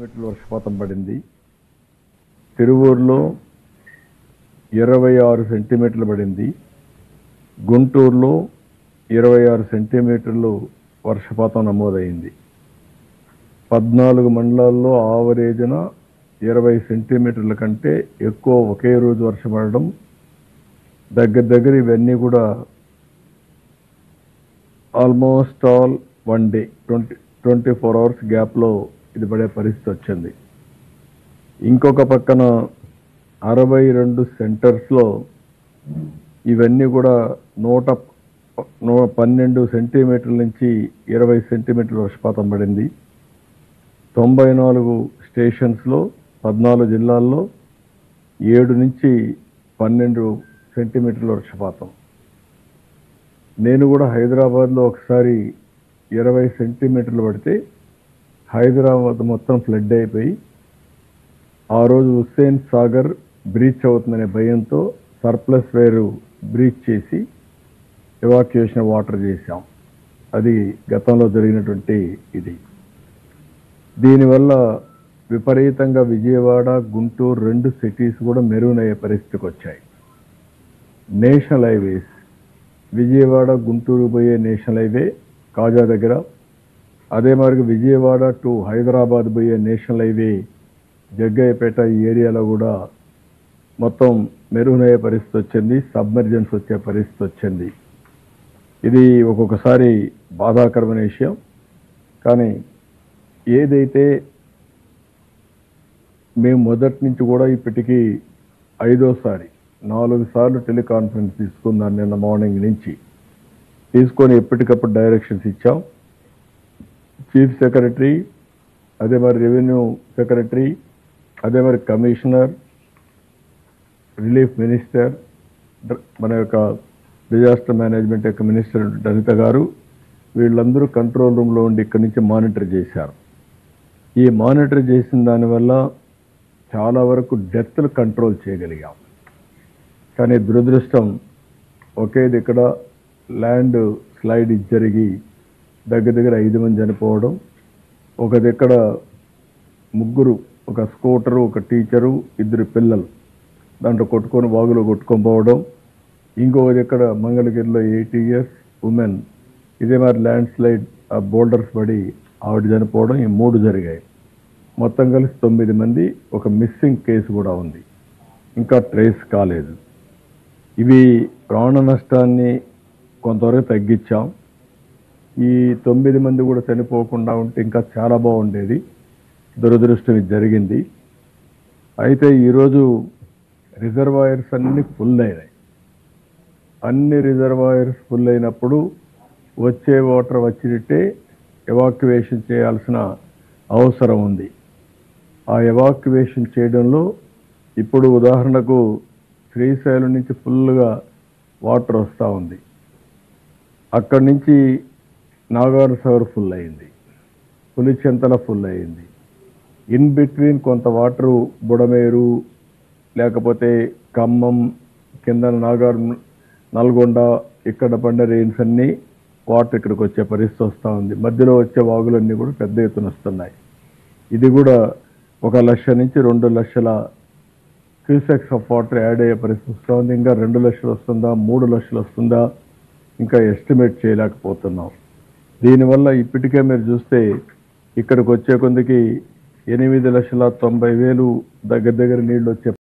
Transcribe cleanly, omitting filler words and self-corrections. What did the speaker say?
సెంటీమీటర్ల వర్షపాతం పడింది. తిరువూరులో 26 సెంటీమీటర్లు పడింది. గుంటూరులో 26 సెంటీమీటర్లు వర్షపాతం నమోదైంది. 14 మండలాల్లో ఆవరేజ్న 20 సెంటీమీటర్ల కంటే ఎక్కువ ఒకే రోజు వర్షం పడడం దగ్గర ఇవన్నీ కూడా almost all one day 24 hours గ్యాప్లో ఇది పడే పరిస్థితి వచ్చింది. ఇంకొక పక్కన 62 సెంటర్స్లో ఇవన్నీ కూడా 112 సెంటీమీటర్ల నుంచి 20 సెంటీమీటర్ల వర్షపాతం పడింది. 94 స్టేషన్స్లో 14 జిల్లాల్లో 7 నుంచి 12 సెంటీమీటర్ల వర్షపాతం. నేను కూడా హైదరాబాద్లో ఒకసారి 20 సెంటీమీటర్లు పడితే హైదరాబాద్ మొత్తం ఫ్లడ్ అయిపోయి ఆ రోజు హుస్సేన్ సాగర్ బ్రీచ్ అవుతుందనే భయంతో సర్ప్లస్ వేరు బ్రీచ్ చేసి ఎవాక్యుయేషన్ వాటర్ చేశాం. అది గతంలో జరిగినటువంటి ఇది. దీనివల్ల విపరీతంగా విజయవాడ, గుంటూరు 2 సిటీస్ కూడా మెరుగయ్యే పరిస్థితికి వచ్చాయి. నేషనల్ హైవేస్ విజయవాడ గుంటూరు పోయే నేషనల్ హైవే కాజా దగ్గర, అదే మరి విజయవాడ టు హైదరాబాద్ పోయే నేషనల్ హైవే జగ్గయ్యపేట ఈ ఏరియాలో కూడా మొత్తం మెరుగయ్యే పరిస్థితి వచ్చింది. సబ్మెర్జెన్స్ వచ్చే పరిస్థితి వచ్చింది. ఇది ఒక్కొక్కసారి బాధాకరమైన విషయం. కానీ ఏదైతే మేము మొదటి నుంచి కూడా ఇప్పటికీ 5వసారి 4 సార్లు టెలికాన్ఫరెన్స్ తీసుకున్నాను. నిన్న మార్నింగ్ నుంచి తీసుకొని ఎప్పటికప్పుడు డైరెక్షన్స్ ఇచ్చాం. చీఫ్ సెక్రటరీ, అదే మరి రెవెన్యూ సెక్రటరీ, అదే మరి కమిషనర్, రిలీఫ్ మినిస్టర్, మన యొక్క డిజాస్టర్ మేనేజ్మెంట్ యొక్క మినిస్టర్ అనిత గారు, వీళ్ళందరూ కంట్రోల్ రూమ్లో ఉండి ఇక్కడి నుంచి మానిటర్ చేశారు. ఈ మానిటర్ చేసిన దానివల్ల చాలా వరకు డెత్లు కంట్రోల్ చేయగలిగాం. కానీ దురదృష్టం ఒకేది ఇక్కడ ల్యాండ్ స్లైడ్ జరిగి దగ్గర 5 మంది చనిపోవడం, ఒక దగ్గర 3, ఒక స్కూటరు, ఒక టీచరు, 2 పిల్లలు దాంట్లో కొట్టుకొని వాగులో కొట్టుకొని పోవడం, ఇంకొక దగ్గర మంగళగిరిలో 8 years ఉమెన్ ఇదే మరి ల్యాండ్ స్లైడ్ ఆ బోల్డర్స్ పడి ఆవిడ చనిపోవడం, ఈ 3 జరిగాయి. మొత్తం కలిసి 9 మంది. ఒక మిస్సింగ్ కేసు కూడా ఉంది, ఇంకా ట్రేస్ కాలేదు. ఇవి ప్రాణ నష్టాన్ని కొంతవరకు తగ్గించాం. ఈ 9 మంది కూడా చనిపోకుండా ఉంటే ఇంకా చాలా బాగుండేది. దురదృష్టం ఇది జరిగింది. అయితే ఈరోజు రిజర్వాయర్స్ అన్నీ ఫుల్ అయినాయి. అన్ని రిజర్వాయర్స్ ఫుల్ అయినప్పుడు వచ్చే వాటర్ వచ్చినట్టే ఎవాక్యువేషన్ చేయాల్సిన అవసరం ఉంది. ఆ ఎవాక్యువేషన్ చేయడంలో ఇప్పుడు ఉదాహరణకు శ్రీశైలం నుంచి ఫుల్గా వాటర్ వస్తూ ఉంది. అక్కడి నుంచి నాగార్ సాగర్ ఫుల్ అయింది, పులిచెంతల ఫుల్ అయింది. ఇన్ బిట్వీన్ కొంత వాటరు బుడమేరు, లేకపోతే ఖమ్మం కింద నాగార్, నల్గొండ ఇక్కడ పడిన రెయిన్స్ అన్నీ వాటర్ ఇక్కడికి వచ్చే పరిస్థితి వస్తూ ఉంది. మధ్యలో వచ్చే వాగులన్నీ కూడా పెద్ద ఎత్తున వస్తున్నాయి. ఇది కూడా 1 లక్ష నుంచి 2 లక్షల క్యూసెక్స్ ఆఫ్ వాటర్ యాడ్ అయ్యే పరిస్థితి వస్తూ ఉంది. ఇంకా 2 లక్షలు వస్తుందా, 3 లక్షలు వస్తుందా ఇంకా ఎస్టిమేట్ చేయలేకపోతున్నాం. దీనివల్ల ఇప్పటికే మీరు చూస్తే ఇక్కడికి వచ్చే కొందికి 8,90,000 దగ్గర నీళ్ళు వచ్చే